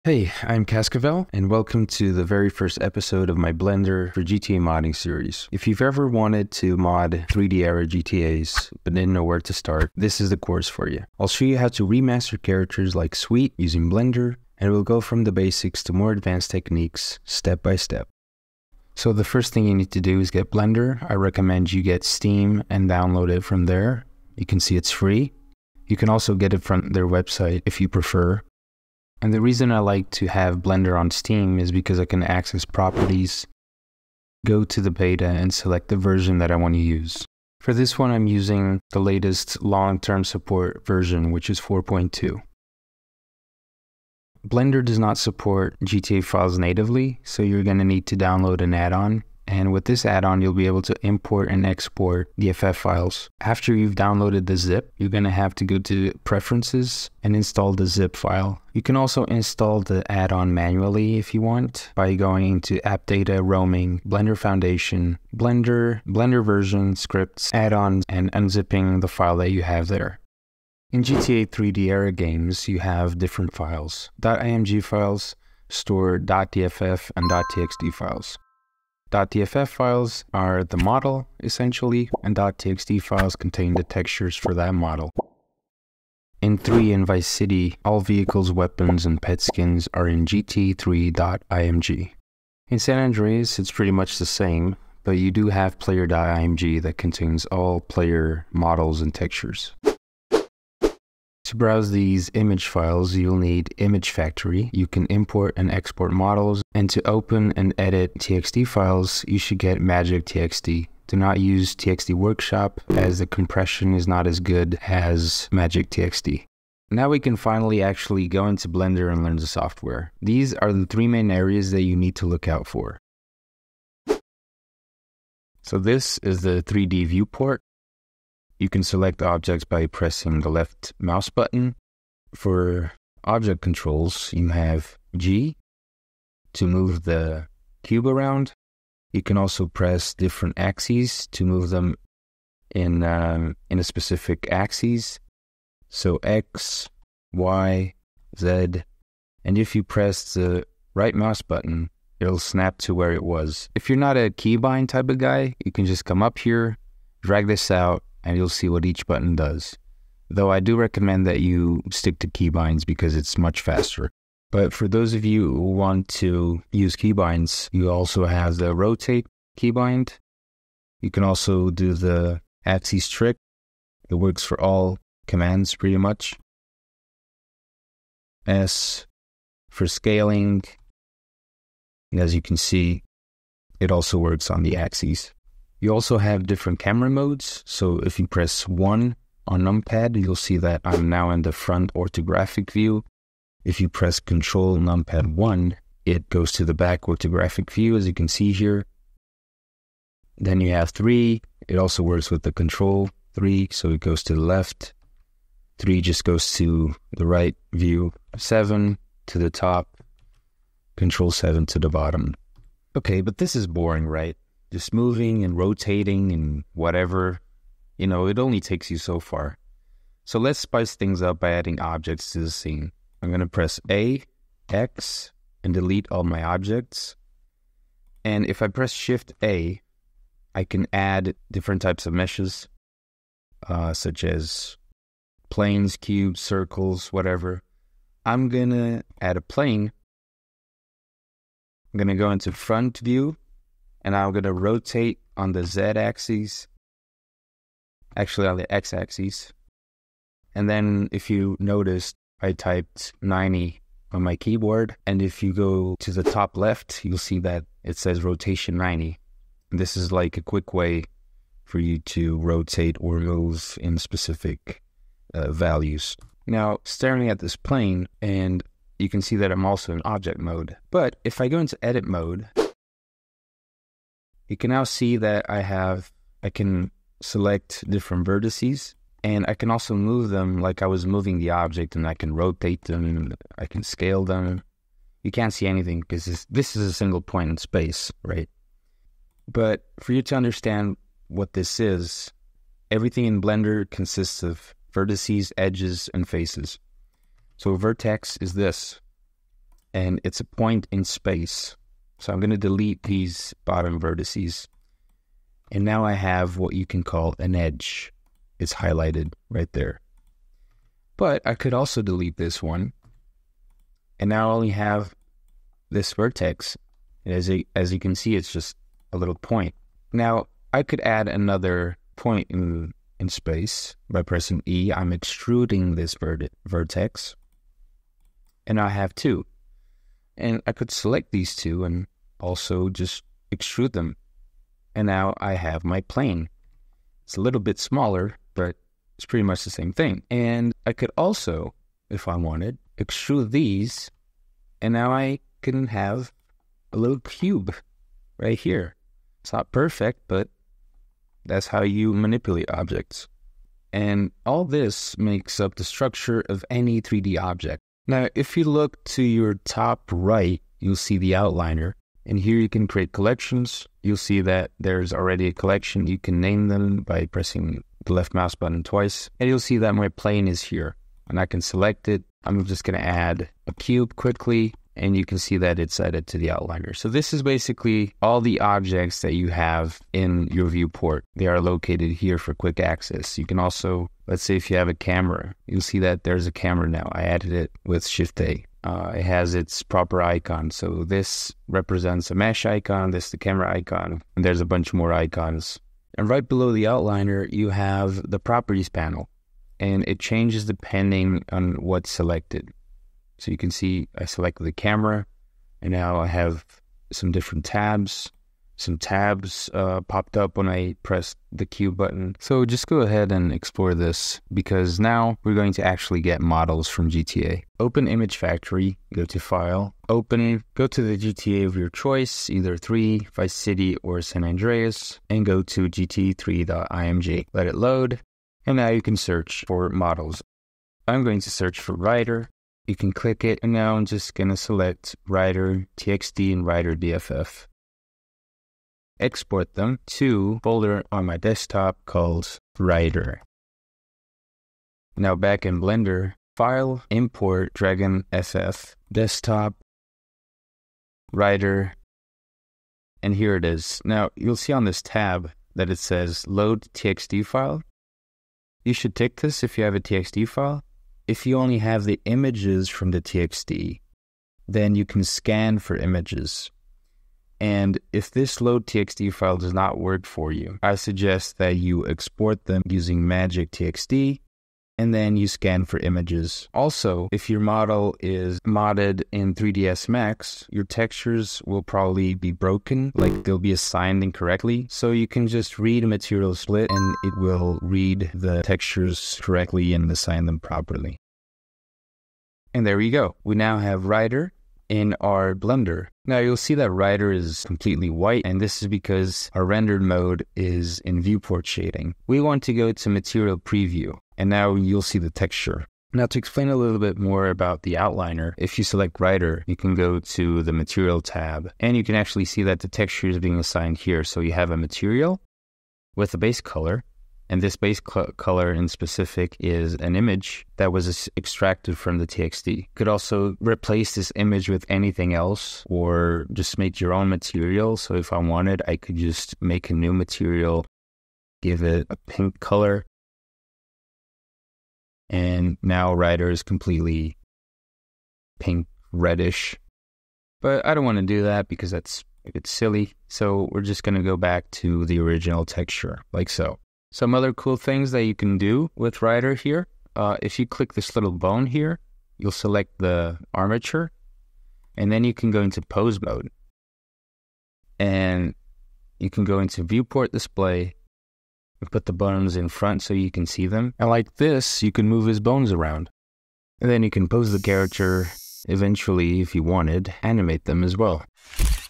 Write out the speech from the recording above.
Hey, I'm Cascavel, and welcome to the very first episode of my Blender for GTA modding series. If you've ever wanted to mod 3D era GTAs, but didn't know where to start, this is the course for you. I'll show you how to remaster characters like Sweet using Blender, and we'll go from the basics to more advanced techniques, step by step. So the first thing you need to do is get Blender. I recommend you get Steam and download it from there. You can see it's free. You can also get it from their website if you prefer. And the reason I like to have Blender on Steam is because I can access properties, go to the beta, and select the version that I want to use. For this one, I'm using the latest long-term support version, which is 4.2. Blender does not support GTA files natively, so you're going to need to download an add-on. And with this add-on, you'll be able to import and export DFF files. After you've downloaded the zip, you're going to have to go to Preferences and install the zip file. You can also install the add-on manually if you want by going into App Data, Roaming, Blender Foundation, Blender, Blender Version, Scripts, Add-ons, and unzipping the file that you have there. In GTA 3D era games, you have different files. .img files store .dff and .txd files. .dff files are the model, essentially, and .txd files contain the textures for that model. In 3 and Vice City, all vehicles, weapons, and pet skins are in gt3.img. In San Andreas, it's pretty much the same, but you do have player.img that contains all player models and textures. To browse these image files, you'll need IMG Factory. You can import and export models, and to open and edit TXD files, you should get MagicTXD. Do not use TXD Workshop, as the compression is not as good as MagicTXD. Now we can finally actually go into Blender and learn the software. These are the 3 main areas that you need to look out for. So this is the 3D Viewport. You can select objects by pressing the left mouse button. For object controls, you have G to move the cube around. You can also press different axes to move them in a specific axis. So X, Y, Z. And if you press the right mouse button, it'll snap to where it was. If you're not a keybind type of guy, you can just come up here, drag this out, and you'll see what each button does. Though I do recommend that you stick to keybinds because it's much faster. But for those of you who want to use keybinds, you also have the rotate keybind. You can also do the axis trick. It works for all commands pretty much. S for scaling. And as you can see, it also works on the axes. You also have different camera modes, so if you press 1 on numpad, you'll see that I'm now in the front orthographic view. If you press Control numpad 1, it goes to the back orthographic view, as you can see here. Then you have 3, it also works with the Control 3, so it goes to the left. 3 just goes to the right view. 7 to the top. Control 7 to the bottom. Okay, but this is boring, right? Just moving and rotating and whatever, it only takes you so far. So let's spice things up by adding objects to the scene. I'm going to press A, X, and delete all my objects. And if I press Shift A, I can add different types of meshes, such as planes, cubes, circles, whatever. I'm going to add a plane. I'm going to go into front view. And I'm going to rotate on the Z-axis, actually on the X-axis. And then if you noticed, I typed 90 on my keyboard. And if you go to the top left, you'll see that it says rotation 90. And this is like a quick way for you to rotate or move in specific values. Now, staring at this plane, and you can see that I'm also in object mode. But if I go into edit mode, you can now see that I can select different vertices, and I can also move them like I was moving the object, and I can rotate them, I can scale them. You can't see anything because this is a single point in space, right? But for you to understand what this is, everything in Blender consists of vertices, edges, and faces. So a vertex is this. and it's a point in space. So I'm going to delete these bottom vertices. And now I have what you can call an edge. It's highlighted right there. But I could also delete this one. And now I only have this vertex. And as you can see, it's just a little point. Now, I could add another point in space by pressing E. I'm extruding this vertex. And I have two. And I could select these two and also just extrude them. And now I have my plane. It's a little bit smaller, but it's pretty much the same thing. And I could also, if I wanted, extrude these. And now I can have a little cube right here. It's not perfect, but that's how you manipulate objects. And all this makes up the structure of any 3D object. Now, if you look to your top right, you'll see the outliner. And here you can create collections. You'll see that there's already a collection. You can name them by pressing the left mouse button twice. And you'll see that my plane is here. And I can select it. I'm just going to add a cube quickly. And you can see that it's added to the outliner. So this is basically all the objects that you have in your viewport. They are located here for quick access. You can also, let's say if you have a camera, you'll see that there's a camera now. I added it with Shift-A. It has its proper icon. So this represents a mesh icon, this the camera icon, and there's a bunch more icons. And right below the outliner, you have the properties panel. And it changes depending on what's selected. So you can see I selected the camera, and now I have some different tabs. Some tabs popped up when I pressed the Q button. So just go ahead and explore this, because now we're going to actually get models from GTA. Open IMG Factory, go to File, Open, go to the GTA of your choice, either 3, Vice City, or San Andreas, and go to gt3.img. Let it load, and now you can search for models. I'm going to search for Rider. You can click it, and now I'm just going to select Rider TXD and Rider DFF. Export them to a folder on my desktop called Rider. Now back in Blender, File, Import DragonFF, Desktop, Rider, and here it is. Now you'll see on this tab that it says Load TXD file. You should tick this if you have a TXD file. If you only have the images from the TXD, then you can scan for images. And if this load TXD file does not work for you, I suggest that you export them using MagicTXD, and then you scan for images. Also, if your model is modded in 3ds Max, your textures will probably be broken, like they'll be assigned incorrectly. So you can just read a material split, and it will read the textures correctly and assign them properly. And there we go. We now have Rider in our Blender. Now you'll see that Rider is completely white, and this is because our rendered mode is in viewport shading. We want to go to material preview, and now you'll see the texture. Now to explain a little bit more about the outliner, if you select Rider, you can go to the material tab, and you can actually see that the texture is being assigned here. So you have a material with a base color, and this base color in specific is an image that was extracted from the TXD. You could also replace this image with anything else, or just make your own material. So if I wanted, I could just make a new material, give it a pink color, and now Rider is completely pink reddish. But I don't want to do that because that's a bit silly. So we're just going to go back to the original texture, like so. Some other cool things that you can do with Rider here. If you click this little bone here, you'll select the armature, and then you can go into pose mode. And you can go into viewport display and put the bones in front so you can see them. And like this, you can move his bones around. And then you can pose the character, eventually, if you wanted, animate them as well.